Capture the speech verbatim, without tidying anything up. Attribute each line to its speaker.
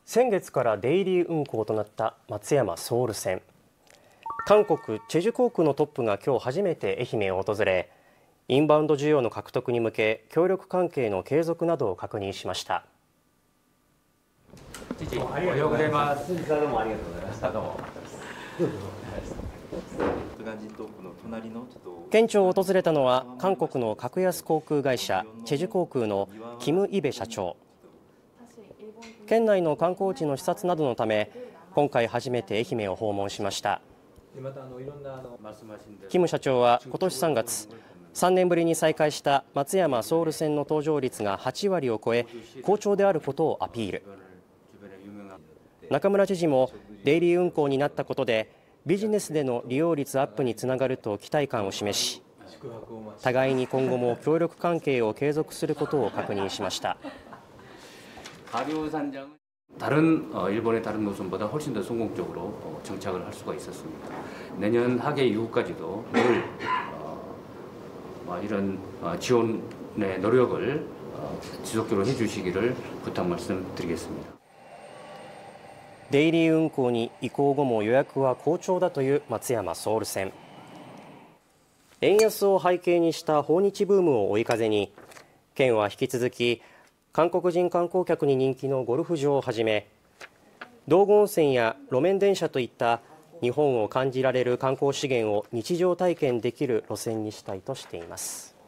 Speaker 1: 先月からデイリー運航となった松山ソウル線。韓国チェジュ航空のトップが今日初めて愛媛を訪れ、インバウンド需要の獲得に向け協力関係の継続などを確認しました。
Speaker 2: おはようございます。どうもありがとうございました。どうも。県庁を訪れたのは韓国の格安航空会社チェジュ航空のキム・イベ社長。県内の観光地の視察などのため、今回初めて愛媛を訪問しました。キム社長は今年さんがつ、さんねんぶりに再開した松山ソウル線の搭乗率がはちわりを超え、好調であることをアピール。中村知事もデイリー運航になったことでビジネスでの利用率アップにつながると期待感を示し、互いに今後も協力関係を継続することを確認しました。다른일본의다른노선보다훨씬더성공적으로정착을할수가있었습니다내년하계이후까지도늘지속적으로해주시기를부탁말씀드리겠습니다。
Speaker 1: デイリー運航に移行後も予約は好調だという松山ソウル線。円安を背景にした訪日ブームを追い風に、県は引き続き韓国人観光客に人気のゴルフ場をはじめ、道後温泉や路面電車といった日本を感じられる観光資源を日常体験できる路線にしたいとしています。